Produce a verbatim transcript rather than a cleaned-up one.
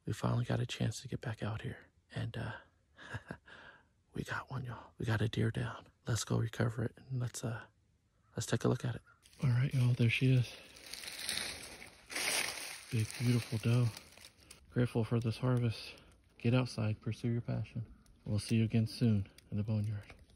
we finally got a chance to get back out here. And uh, we got one, y'all. We got a deer down. Let's go recover it and let's uh, let's take a look at it. All right, y'all, there she is. Big, beautiful doe. Grateful for this harvest. Get outside, pursue your passion. We'll see you again soon in the boneyard.